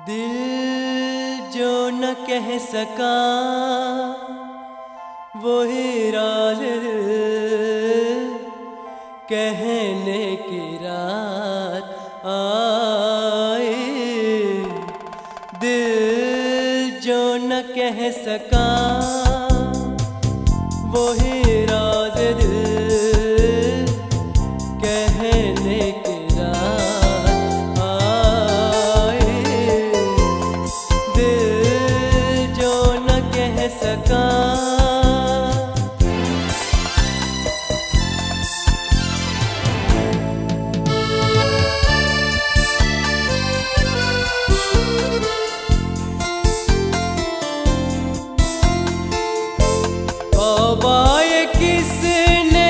दिल जो न कह सका वही राज कहने की रात आए। दिल जो न कह सका वही राज कहने की रात आए। दिल जो न कह सका बाए किसने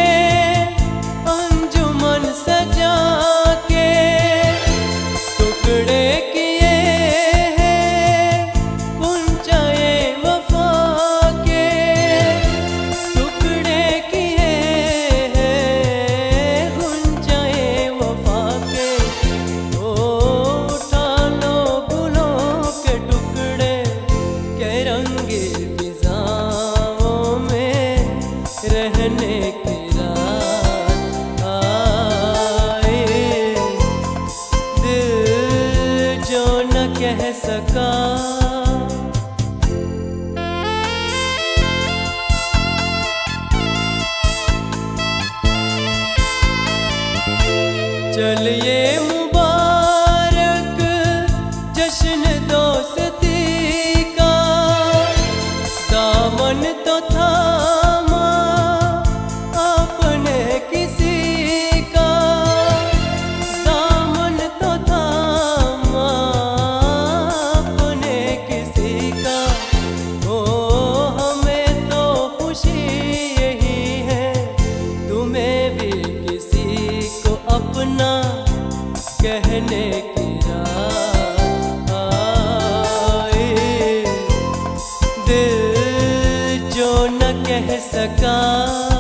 अंजुमन सजा के टुकड़े किए हैं गुंजाए वफा के। टुकड़े किए हैं गुंजाए वफा के। उठा लो गुलों के टुकड़े के रंगे रहने की रात आए। दिल जो न कह सका चलिए मुबारक जश्न दोस्ती का। दामन तो था कहने की रात आए। दिल जो न कह सका